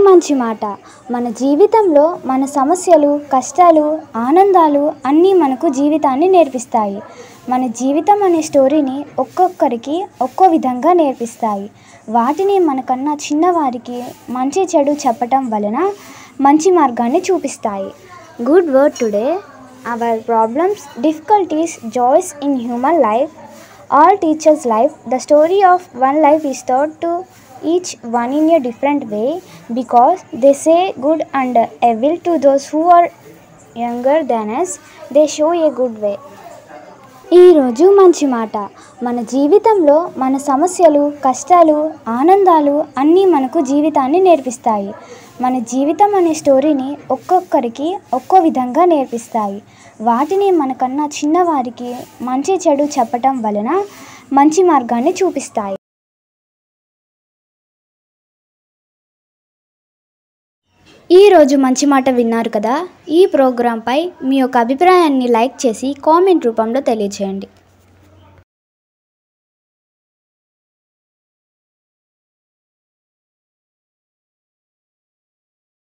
మంచి మాట. మన జీవితంలో మన సమస్యలు, కష్టాలు, ఆనందాలు అన్నీ మనకు జీవితాన్ని నేర్పిస్తాయి. మన జీవితం అనే స్టోరీని ఒక్కొక్కరికి ఒక్కో విధంగా నేర్పిస్తాయి. వాటిని మనకన్నా చిన్నవారికి మంచి చెడు చెప్పటం వలన మంచి మార్గాన్ని చూపిస్తాయి. Good word today. Our problems, difficulties, joys in human life all teachers life. The story of one life is taught to each one in a different way, because they say good and evil to those who are younger than us. They show a good way. ఈరోజు మంచి మాట. మన జీవితంలో మన సమస్యలు, కష్టాలు, ఆనందాలు అన్నీ మనకు జీవితాన్ని నేర్పిస్తాయి. మన జీవితం అనే స్టోరీని ఒక్కొక్కరికి ఒక్కో విధంగా నేర్పిస్తాయి. వాటిని మనకన్నా చిన్నవారికి మంచి చెడు చెప్పటం వలన మంచి మార్గాన్ని చూపిస్తాయి. ఈరోజు మంచి మాట విన్నారు కదా. ఈ ప్రోగ్రాంపై మీ యొక్క అభిప్రాయాన్ని లైక్ చేసి కామెంట్ రూపంలో తెలియజేయండి.